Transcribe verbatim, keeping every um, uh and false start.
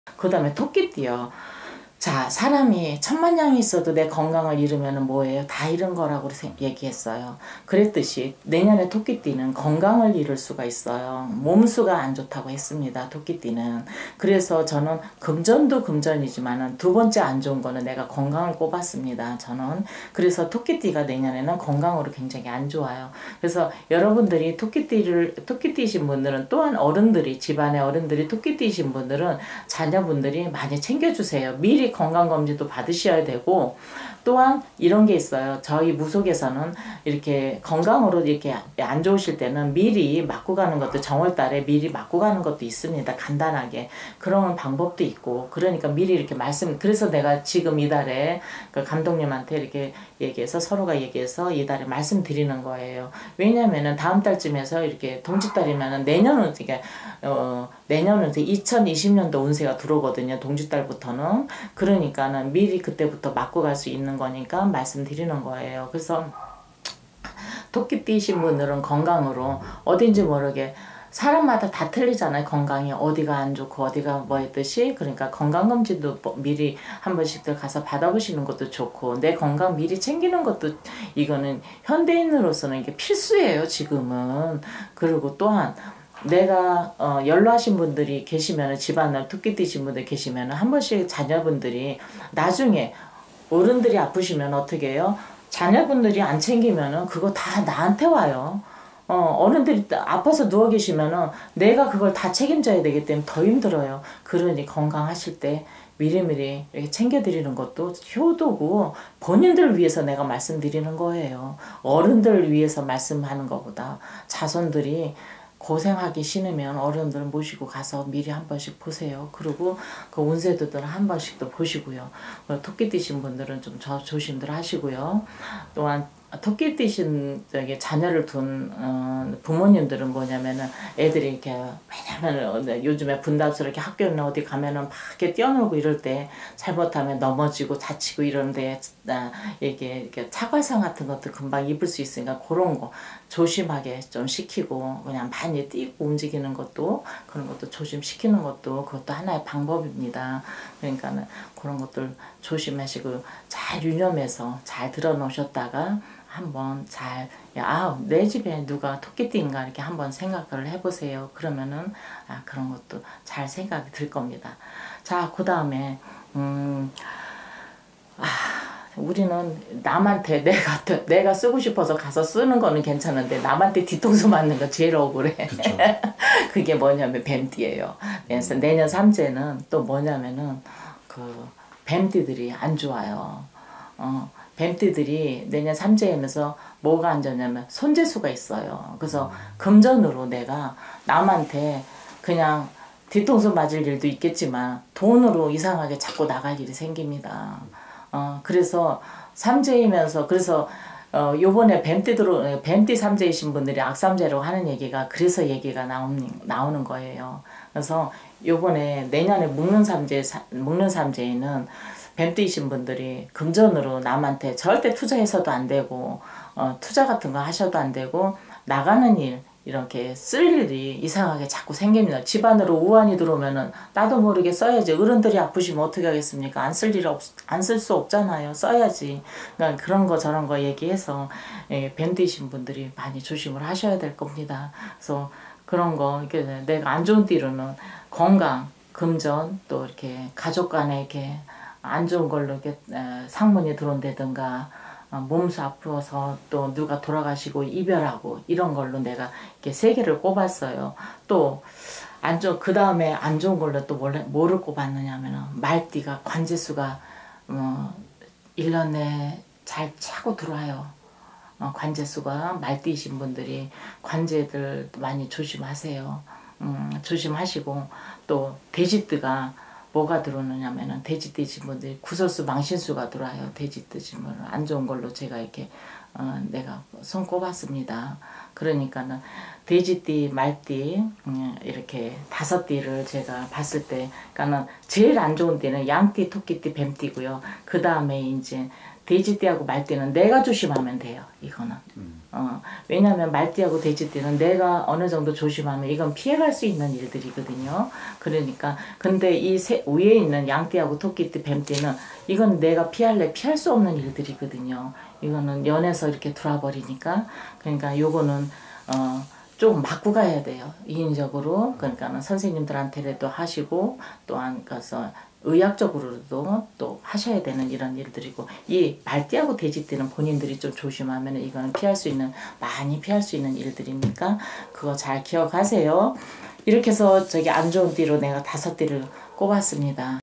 그 다음에 토끼띠요. 자, 사람이 천만 년이 있어도 내 건강을 잃으면 뭐예요? 다 잃은 거라고 얘기했어요. 그랬듯이 내년에 토끼띠는 건강을 잃을 수가 있어요. 몸수가 안 좋다고 했습니다. 토끼띠는. 그래서 저는 금전도 금전이지만 두 번째 안 좋은 거는 내가 건강을 꼽았습니다. 저는. 그래서 토끼띠가 내년에는 건강으로 굉장히 안 좋아요. 그래서 여러분들이 토끼띠를 토끼띠이신 분들은, 또한 어른들이, 집안의 어른들이 토끼띠이신 분들은 자녀분들이 많이 챙겨주세요. 미리 건강검진도 받으셔야 되고, 또한 이런 게 있어요. 저희 무속에서는 이렇게 건강으로 이렇게 안 좋으실 때는 미리 맞고 가는 것도, 정월달에 미리 맞고 가는 것도 있습니다. 간단하게. 그런 방법도 있고, 그러니까 미리 이렇게 말씀, 그래서 내가 지금 이달에 그 감독님한테 이렇게 얘기해서, 서로가 얘기해서 이달에 말씀드리는 거예요. 왜냐면은 다음 달쯤에서 이렇게 동짓달이면은 내년은 이게, 어, 내년은 이천이십 년도 운세가 들어오거든요. 동짓달부터는. 그러니까는 미리 그때부터 맞고 갈 수 있는 거니까 말씀드리는 거예요. 그래서 토끼띠이신 분들은 건강으로 어딘지 모르게, 사람마다 다 틀리잖아요. 건강이 어디가 안 좋고 어디가 뭐 했듯이. 그러니까 건강검진도 미리 한 번씩들 가서 받아보시는 것도 좋고, 내 건강 미리 챙기는 것도, 이거는 현대인으로서는 이게 필수예요, 지금은. 그리고 또한 내가 어, 연로하신 분들이 계시면, 집안을 토끼띠신 분들 계시면 한 번씩 자녀분들이 나중에 어른들이 아프시면 어떻게 해요? 자녀분들이 안 챙기면은 그거 다 나한테 와요. 어, 어른들이 아파서 누워 계시면은 내가 그걸 다 책임져야 되기 때문에 더 힘들어요. 그러니 건강하실 때 미리미리 이렇게 챙겨드리는 것도 효도고, 본인들 위해서 내가 말씀드리는 거예요. 어른들 위해서 말씀하는 것보다 자손들이 고생하기 싫으면 어른들 모시고 가서 미리 한 번씩 보세요. 그리고 그 운세도들 한 번씩 또 보시고요. 토끼띠신 분들은 좀 조심들 하시고요. 또한 토끼띠신 저기 자녀를 둔 어, 부모님들은 뭐냐면은 애들이 이렇게, 왜냐면은 요즘에 분답스럽게 이렇게 학교는 어디 가면은 막 이렇게 뛰어놀고 이럴 때 잘못하면 넘어지고 다치고 이러는데, 아, 이게 이렇게 차괄상 같은 것도 금방 입을 수 있으니까 그런 거 조심하게 좀 시키고, 그냥 많이 뛰고 움직이는 것도, 그런 것도 조심시키는 것도, 그것도 하나의 방법입니다. 그러니까는 그런 것들 조심하시고 잘 유념해서 잘 들어 놓으셨다가 한번 잘, 아, 내 집에 누가 토끼띠인가 이렇게 한번 생각을 해보세요. 그러면은 아, 그런 것도 잘 생각이 들 겁니다. 자, 그 다음에 음, 아, 우리는 남한테 내가 내가 쓰고 싶어서 가서 쓰는 거는 괜찮은데, 남한테 뒤통수 맞는 거 제일 억울해. 그게 뭐냐면 뱀띠예요. 그래서 내년 삼재는 또 뭐냐면은 그 뱀띠들이 안 좋아요. 어, 뱀띠들이 내년 삼재하면서 뭐가 안 좋냐면 손재수가 있어요. 그래서 금전으로 내가 남한테 그냥 뒤통수 맞을 일도 있겠지만 돈으로 이상하게 자꾸 나갈 일이 생깁니다. 어, 그래서 삼재이면서, 그래서 어, 요번에 뱀띠 들어, 뱀띠 삼재이신 분들이 악삼재라고 하는 얘기가, 그래서 얘기가 나오는, 나오는 거예요. 그래서 요번에 내년에 묵는 삼재, 묵는 삼재에는 뱀띠이신 분들이 금전으로 남한테 절대 투자해서도 안 되고, 어, 투자 같은 거 하셔도 안 되고, 나가는 일, 이렇게 쓸 일이 이상하게 자꾸 생깁니다. 집안으로 우환이 들어오면은 나도 모르게 써야지. 어른들이 아프시면 어떻게 하겠습니까? 안 쓸 일 없, 안 쓸 수 없잖아요. 써야지. 그러니까 그런 거 저런 거 얘기해서, 예, 뱀띠신 분들이 많이 조심을 하셔야 될 겁니다. 그래서 그런 거, 이렇게 내가 안 좋은 띠로는 건강, 금전, 또 이렇게 가족 간에 이렇게 안 좋은 걸로 이렇게 상문이 들어온다든가, 몸수 아프어서 또 누가 돌아가시고 이별하고 이런 걸로 내가 이렇게 세 개를 꼽았어요. 또 안 좋은, 그 다음에 안 좋은 걸로 또 뭐를, 뭐를 꼽았느냐 하면은 말띠가, 관제수가 어, 일 년 내에 잘 차고 들어와요. 어, 관제수가 말띠이신 분들이 관제들 많이 조심하세요. 음, 조심하시고, 또 돼지띠가 뭐가 들어오느냐면은 돼지띠신 분들이 구설수, 망신수가 들어와요. 돼지띠신 분은 안 좋은 걸로 제가 이렇게 어, 내가 손 꼽았습니다. 그러니까는 돼지띠, 말띠, 음, 이렇게 다섯 띠를 제가 봤을 때, 그러니까는 제일 안 좋은 띠는 양띠, 토끼띠, 뱀띠고요. 그 다음에 이제 돼지띠하고 말띠는 내가 조심하면 돼요. 이거는. 음. 어, 왜냐하면 말띠하고 돼지띠는 내가 어느 정도 조심하면 이건 피해갈 수 있는 일들이거든요. 그러니까 근데 이 세, 위에 있는 양띠하고 토끼띠, 뱀띠는 이건 내가 피할래 피할 수 없는 일들이거든요. 이거는 연에서 이렇게 들어와버리니까. 그러니까 요거는 어, 좀 맞고 가야 돼요. 인위적으로. 그러니까는 선생님들한테라도 하시고 또한 가서 의학적으로도 또 하셔야 되는 이런 일들이고, 이 말띠하고 돼지띠는 본인들이 좀 조심하면 이거는 피할 수 있는, 많이 피할 수 있는 일들이니까 그거 잘 기억하세요. 이렇게 해서 저기 안 좋은 띠로 내가 다섯 띠를 꼽았습니다.